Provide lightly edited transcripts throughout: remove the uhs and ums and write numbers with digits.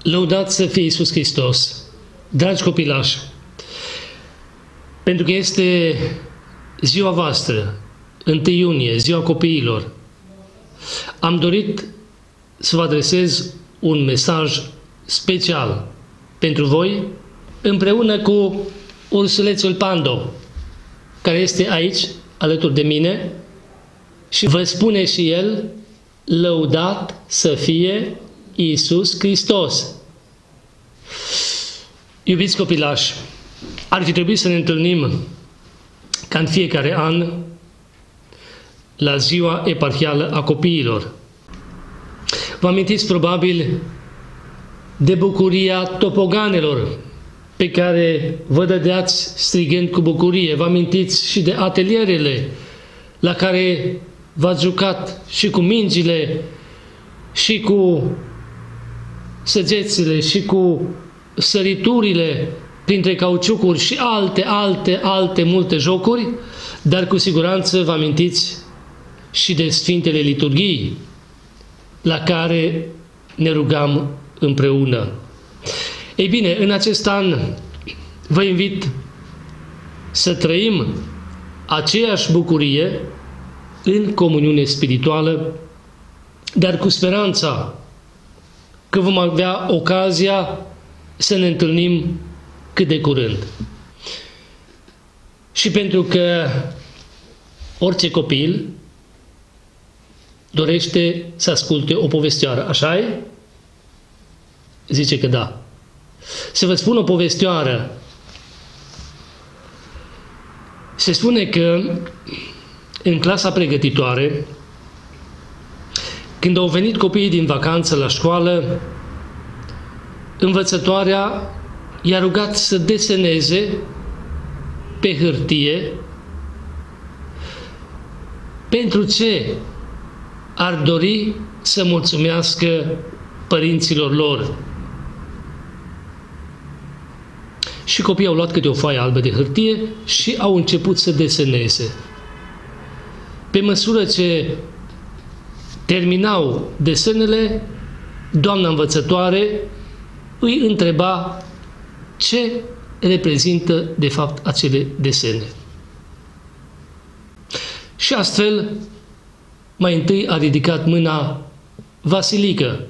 Lăudat să fie Iisus Hristos! Dragi copilași, pentru că este ziua voastră, 1 iunie, ziua copiilor, am dorit să vă adresez un mesaj special pentru voi, împreună cu ursulețul Pando, care este aici, alături de mine, și vă spune și el: lăudat să fie Iisus Hristos! Iubiți copilași, ar fi trebuit să ne întâlnim ca în fiecare an la ziua eparhială a copiilor. Vă amintiți probabil de bucuria topoganelor pe care vă dădeați strigând cu bucurie. Vă amintiți și de atelierele la care v-ați jucat și cu mingile, și cu săgețile, și cu săriturile printre cauciucuri și alte multe jocuri, dar cu siguranță vă amintiți și de Sfintele Liturghii la care ne rugam împreună. Ei bine, în acest an vă invit să trăim aceeași bucurie în comuniune spirituală, dar cu speranța că vom avea ocazia să ne întâlnim cât de curând. Și pentru că orice copil dorește să asculte o povestioară, așa-i? Zice că da. Să vă spun o povestioară. Se spune că în clasa pregătitoare, când au venit copiii din vacanță la școală, învățătoarea i-a rugat să deseneze pe hârtie pentru ce ar dori să mulțumească părinților lor. Și copiii au luat câte o foaie albă de hârtie și au început să deseneze. Pe măsură ce terminau desenele, doamna învățătoare îi întreba ce reprezintă de fapt acele desene. Și astfel, mai întâi a ridicat mâna Vasilică.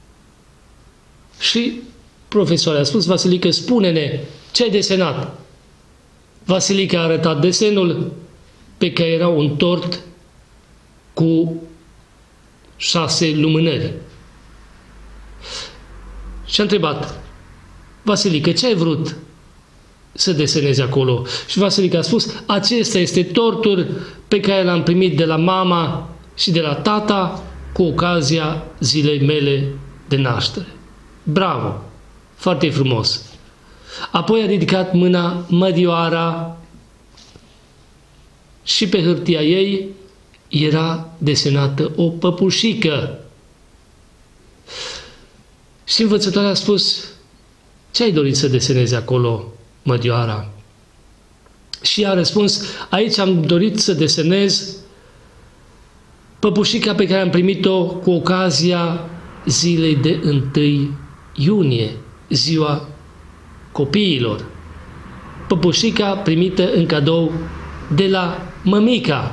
Și profesoara a spus: Vasilică, spune-ne ce ai desenat. Vasilică a arătat desenul pe care era un tort cu 6 lumânări. Și a întrebat: Vasilică, ce ai vrut să desenezi acolo? Și Vasilică a spus: acesta este tortul pe care l-am primit de la mama și de la tata cu ocazia zilei mele de naștere. Bravo! Foarte frumos! Apoi a ridicat mâna Mărioara și pe hârtia ei era desenată o păpușică. Și învățătoarea a spus: ce ai dorit să desenezi acolo, Mărioara? Și ea a răspuns: aici am dorit să desenez păpușica pe care am primit-o cu ocazia zilei de 1 iunie, ziua copiilor. Păpușica primită în cadou de la mămica.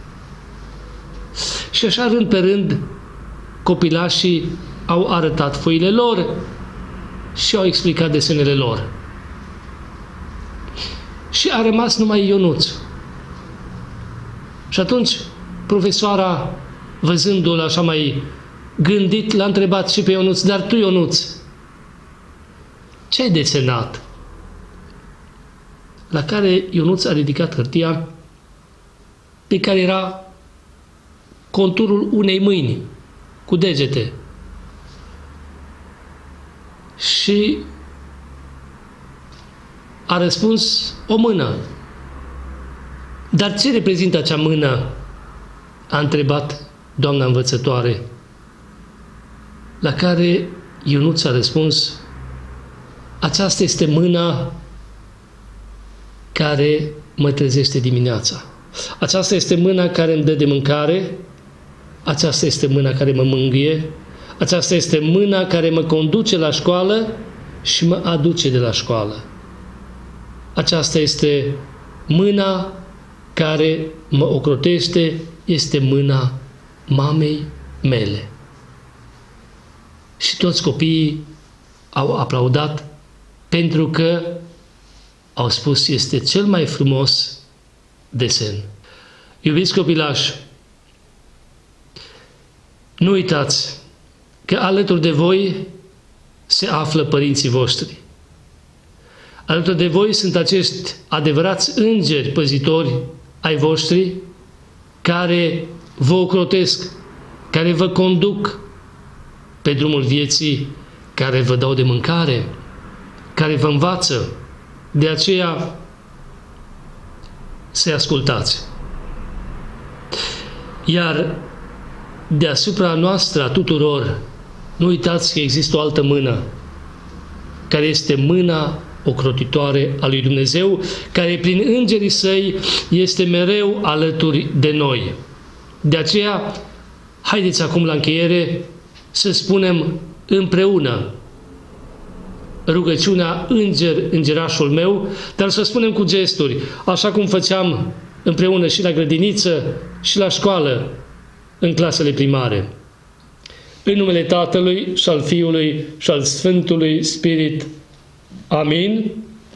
Și așa, rând pe rând, copilașii au arătat foile lor și au explicat desenele lor. Și a rămas numai Ionuț. Și atunci profesoara, văzându-l așa mai gândit, l-a întrebat și pe Ionuț: dar tu, Ionuț, ce ai desenat? La care Ionuț a ridicat hârtia pe care era conturul unei mâini cu degete. Și a răspuns: o mână. Dar ce reprezintă acea mână? A întrebat doamna învățătoare. La care Ionuț a răspuns: aceasta este mâna care mă trezește dimineața. Aceasta este mâna care îmi dă de mâncare. Aceasta este mâna care mă mângâie. Aceasta este mâna care mă conduce la școală și mă aduce de la școală. Aceasta este mâna care mă ocrotește, este mâna mamei mele. Și toți copiii au aplaudat pentru că au spus este cel mai frumos desen. Iubiți copilași, nu uitați că alături de voi se află părinții voștri. Alături de voi sunt acești adevărați îngeri păzitori ai voștri care vă ocrotesc, care vă conduc pe drumul vieții, care vă dau de mâncare, care vă învață. De aceea să-i ascultați. Iar deasupra noastră, a tuturor, nu uitați că există o altă mână, care este mâna ocrotitoare a lui Dumnezeu, care prin îngerii săi este mereu alături de noi. De aceea, haideți acum la încheiere să spunem împreună rugăciunea îngerașul meu, dar să spunem cu gesturi, așa cum făceam împreună și la grădiniță și la școală, în clasele primare. În numele Tatălui și al Fiului și al Sfântului Spirit. Amin.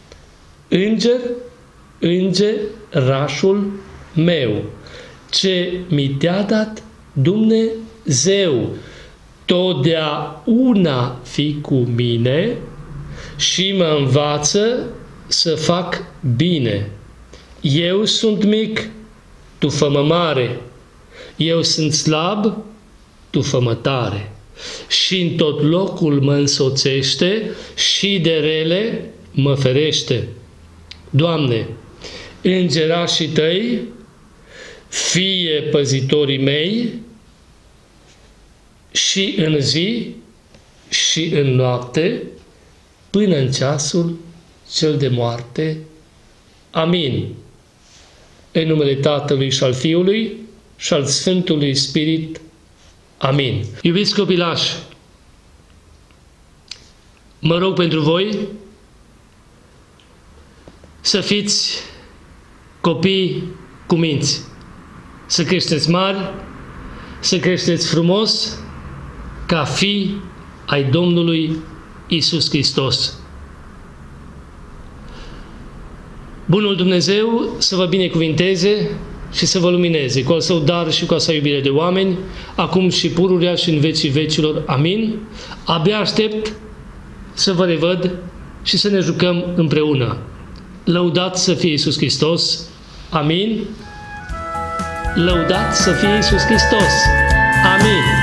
Îngerașul meu, ce mi te-a dat Dumnezeu, totdeauna fi cu mine și mă învață să fac bine. Eu sunt mic, tu fă-mă mare. Eu sunt slab, tu fă-mă tare. Și în tot locul mă însoțește și de rele mă ferește. Doamne, îngerașii tăi, fie păzitorii mei și în zi și în noapte, până în ceasul cel de moarte. Amin. În numele Tatălui și al Fiului și al Sfântului Spirit. Amin. Iubiți copilași, mă rog pentru voi să fiți copii cu minți, să creșteți mari, să creșteți frumos ca fii ai Domnului Iisus Hristos. Bunul Dumnezeu să vă binecuvinteze și să vă lumineze cu al său dar și cu a sa iubire de oameni, acum și pururea și în vecii vecilor. Amin. Abia aștept să vă revăd și să ne jucăm împreună. Lăudat să fie Iisus Hristos. Amin. Lăudat să fie Iisus Hristos. Amin.